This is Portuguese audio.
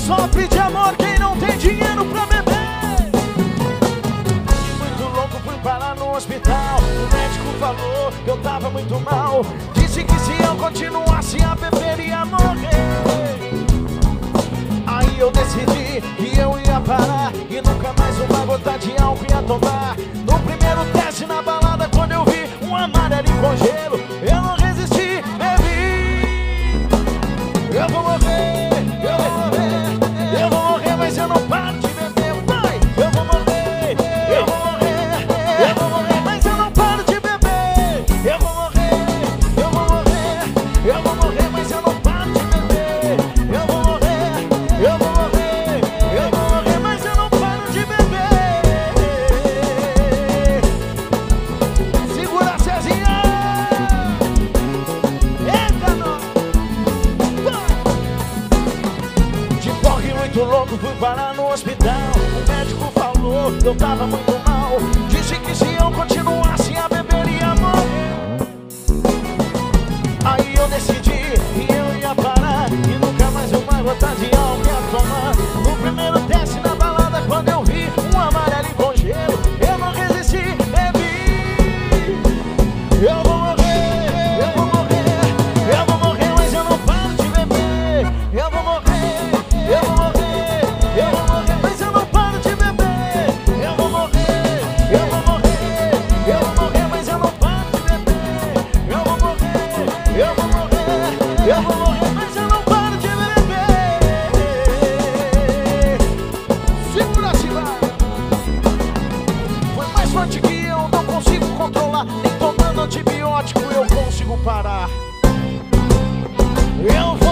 sofre de amor quem não tem dinheiro pra beber. Muito louco, fui parar no hospital. O médico falou que eu tava muito mal. Disse que se eu continuasse a beber ia morrer. Aí eu decidi que eu ia parar e nunca mais uma gota de álcool ia tomar. No primeiro teste na balada, quando eu vi um amarelo com gelo, eu não resisti, bebi. Eu vou morrer, eu vou morrer, eu vou morrer, mas eu não paro de beber, vai. Eu vou morrer, eu vou morrer, eu vou morrer, mas eu não paro de beber. Eu vou morrer, eu vou morrer, eu vou morrer, mas eu não paro de beber. Eu vou morrer, eu vou morrer, eu vou morrer, mas eu não paro de beber. Segura a Cezinha. Eita, nós. De porre muito louco, fui parar no hospital. O médico falou que eu tava muito mal. Disse que se eu continuasse a beber ia morrer. Aí eu decidi que eu ia parar e nunca mais uma gota de álcool ia tomar. No primeiro teste na balada, quando eu vi um amarelo com gelo, eu não resisti, bebi. Eu vou morrer, eu vou morrer, eu vou morrer, mas eu não paro de beber. Eu vou morrer, eu vou morrer, eu vou morrer, mas eu não paro de beber. Eu vou morrer, eu vou morrer, eu vou morrer, mas eu não paro de beber. Eu vou morrer, eu vou morrer, eu vou morrer, mas eu não paro de beber. Segura-se lá. Foi mais forte que eu, não consigo controlar. Nem tomando antibiótico eu consigo parar. Eu vou